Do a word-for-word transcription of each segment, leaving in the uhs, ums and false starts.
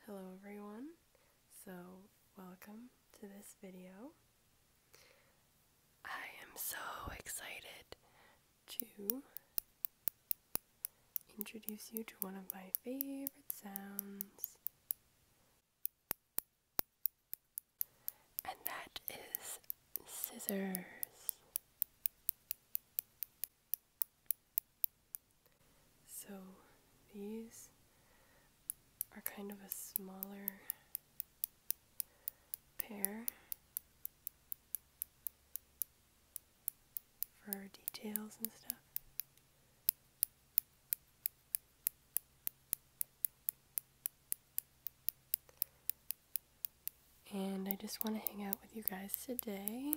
Hello everyone, so welcome to this video. I am so excited to introduce you to one of my favorite sounds, and that is scissors. So these are kind of a smaller pair for details and stuff. And I just want to hang out with you guys today.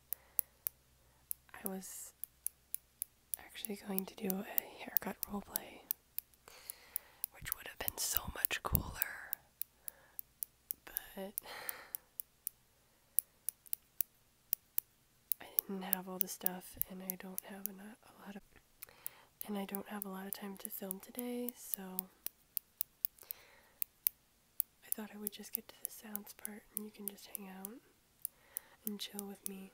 I was actually going to do a haircut roleplay, which would have been so much cooler, but I didn't have all the stuff, and I don't have a lot of, and I don't have a lot of time to film today, so I thought I would just get to the sounds part, and you can just hang out and chill with me.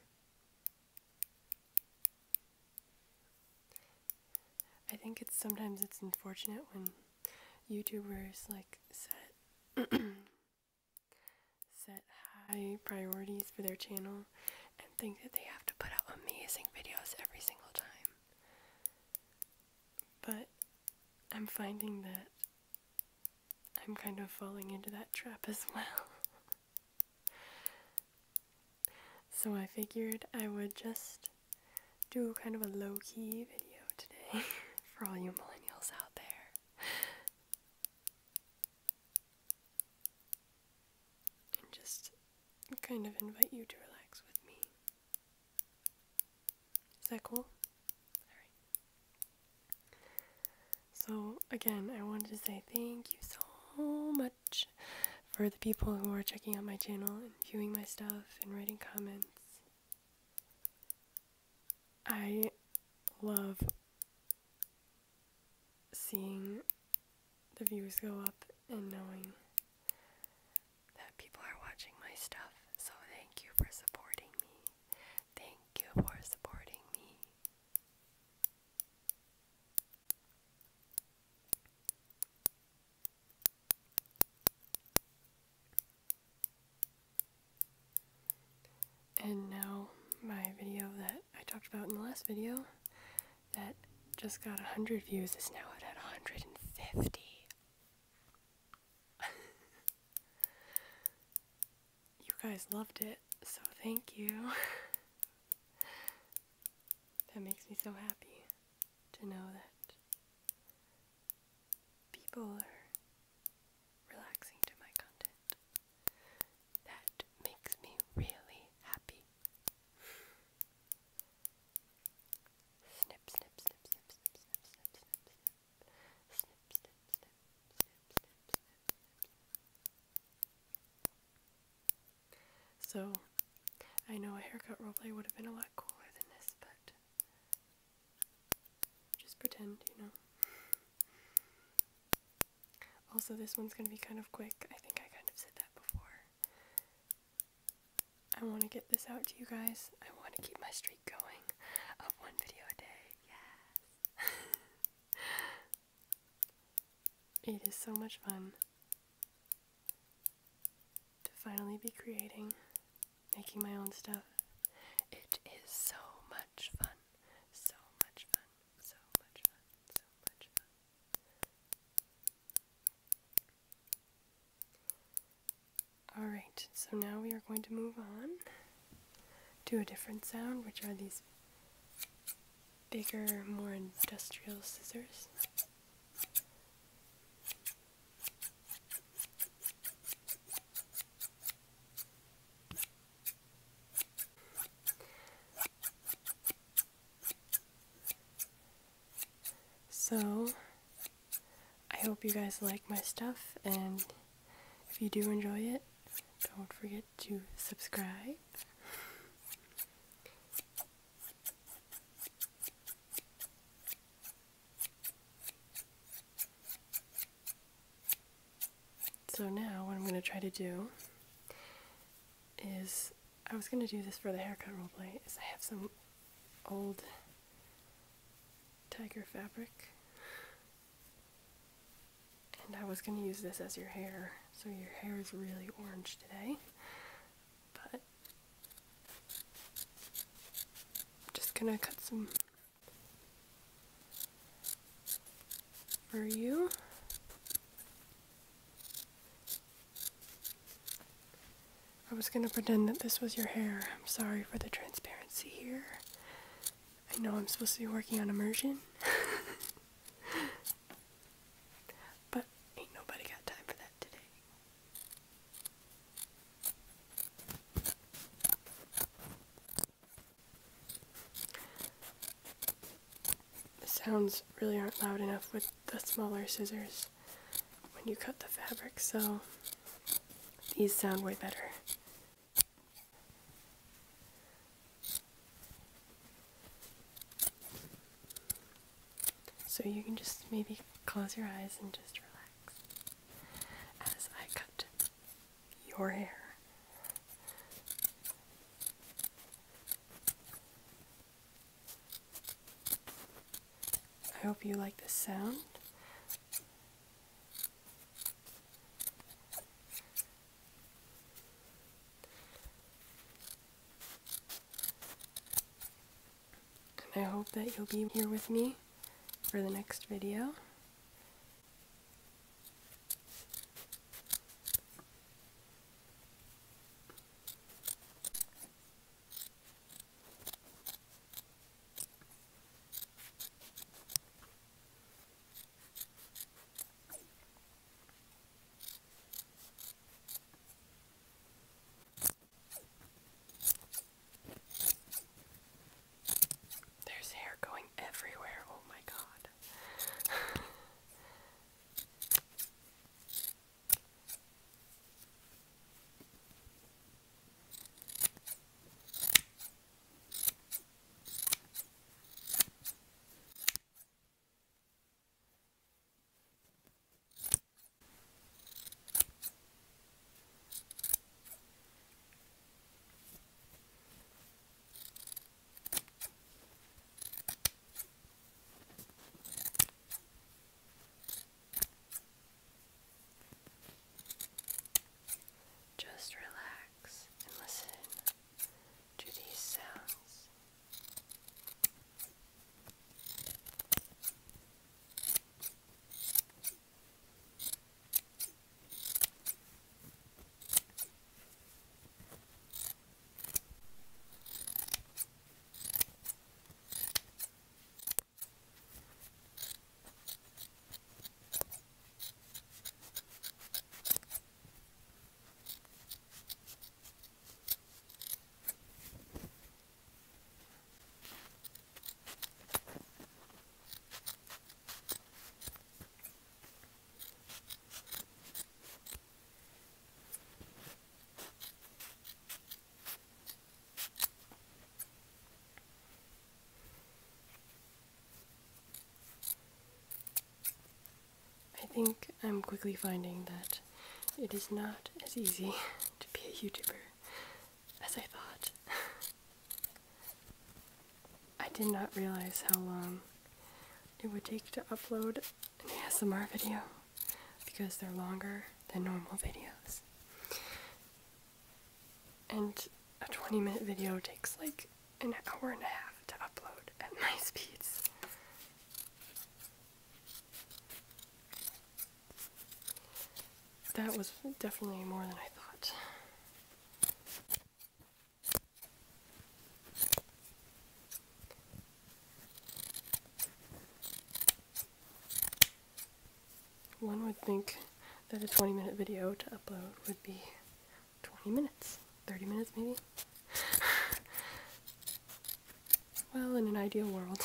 I think it's sometimes it's unfortunate when YouTubers like set set high priorities for their channel and think that they have to put out amazing videos every single time. But I'm finding that I'm kind of falling into that trap as well. So I figured I would just do kind of a low-key video today for all you millennials out there. And just kind of invite you to relax with me. Is that cool? Alright. So, again, I wanted to say thank you so much for the people who are checking out my channel and viewing my stuff and writing comments. I love seeing the views go up and knowing that people are watching my stuff. So thank you for supporting me. Thank you for supporting me. And now my video that I talked about in the last video that just got one hundred views is now at one hundred fifty. You guys loved it, so thank you. That makes me so happy to know that people are relaxing to my content. That makes me really happy. Snip, snip, snip, snip, snip, snip, snip, snip, snip. Snip, snip, snip, snip, snip, snip, snip. So, I know a haircut roleplay would have been a lot cooler than this, but just pretend, you know. Also, this one's gonna be kind of quick. I think I kind of said that before. I want to get this out to you guys. I want to keep my streak going of one video a day. Yes! It is so much fun to finally be creating, making my own stuff. It is so much fun. So much fun. So much fun. So much fun. Alright, so now we are going to move on to a different sound, which are these bigger, more industrial scissors. So, I hope you guys like my stuff, and if you do enjoy it, don't forget to subscribe. So now what I'm going to try to do is, I was going to do this for the haircut roleplay, is I have some old tiger fabric, and I was going to use this as your hair, so your hair is really orange today, but I'm just going to cut some for you. I was gonna pretend that this was your hair. I'm sorry for the transparency here. I know I'm supposed to be working on immersion. But ain't nobody got time for that today. The sounds really aren't loud enough with the smaller scissors when you cut the fabric, so these sound way better. So you can just maybe close your eyes and just relax as I cut your hair. I hope you like this sound. And I hope that you'll be here with me for the next video. There's hair going everywhere. Oh my god. Just relax and listen to these sounds. I think I'm quickly finding that it is not as easy to be a YouTuber as I thought. I did not realize how long it would take to upload an A S M R video because they're longer than normal videos. And a twenty minute video takes like an hour and a half to upload at my speeds. That was definitely more than I thought. One would think that a twenty minute video to upload would be twenty minutes, thirty minutes maybe. Well, in an ideal world.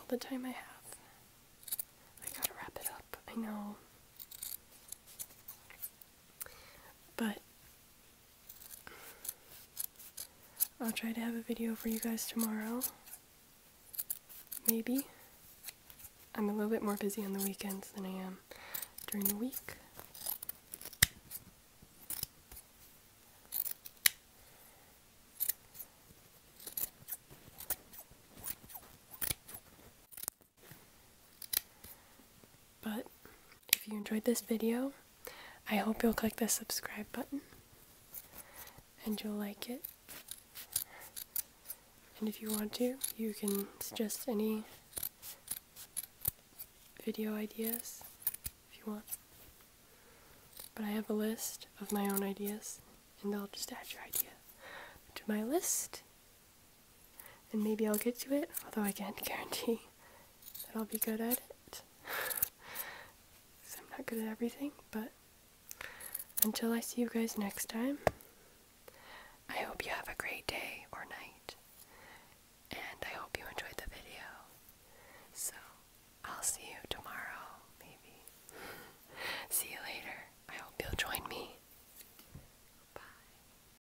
the time I have. I gotta wrap it up, I know. But I'll try to have a video for you guys tomorrow. Maybe. I'm a little bit more busy on the weekends than I am during the week. But if you enjoyed this video, I hope you'll click the subscribe button and you'll like it. And if you want to, you can suggest any video ideas if you want. But I have a list of my own ideas, and I'll just add your idea to my list. And maybe I'll get to it, although I can't guarantee that I'll be good at it. Because I'm not good at everything, but until I see you guys next time,